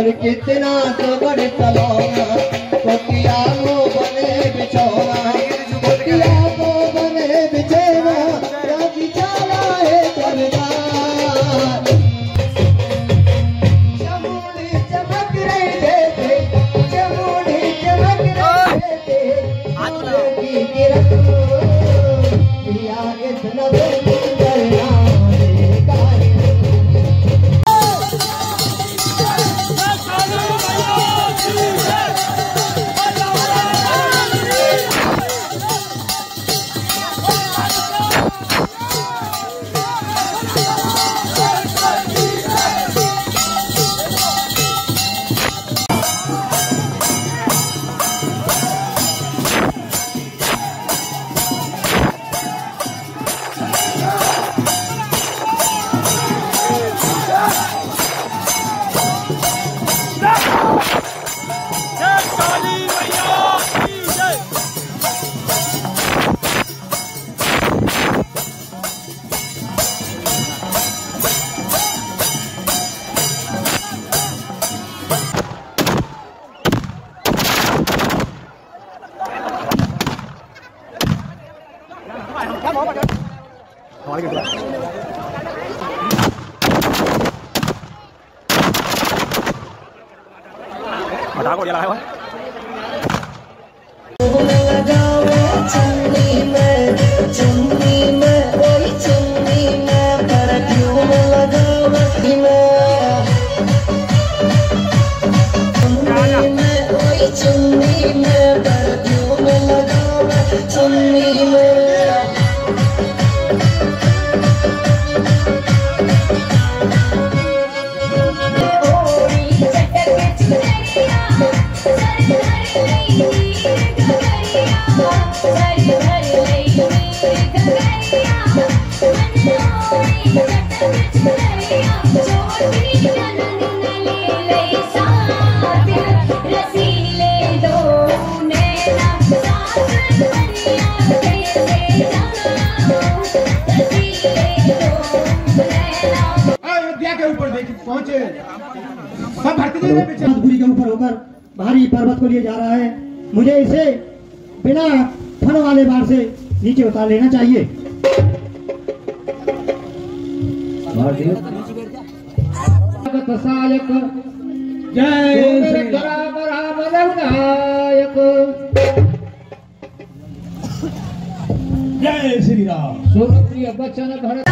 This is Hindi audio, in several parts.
और कितना तो बड़े तलौना तो किया वो बने बिछौना किया वो बने बिछेना या बिछाना है करदार चमूड़ी चमक रहे थे चमूड़ी चमक रहे थे की किरण किया इतना करना बता को ये लगा है सब भरतपुरी के ऊपर होकर भारी पर्वत को लिए जा रहा है। मुझे इसे बिना फन वाले बार से नीचे उतार लेना चाहिए। जय जय श्री राम। सुरप्रिय बच्चन भरत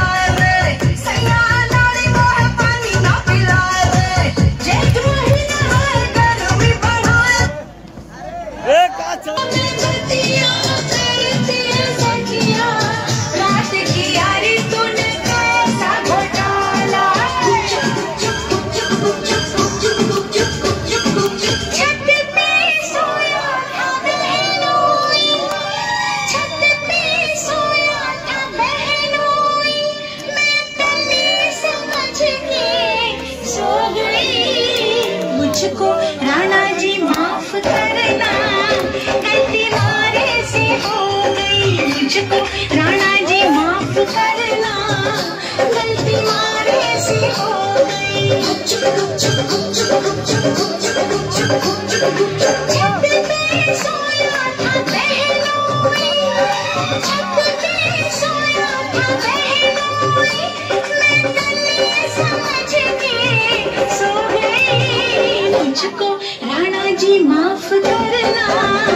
मुझको राणा जी माफ करना, गलती मारे से हो गई। मुझको राणा जी माफ करना, गलती मारे से हो गई। छत पे सोया था बहनोई, छत पे सोया था बहनोई, मैं गले समझ के सो गई। मुझको राणा जी माफ करना।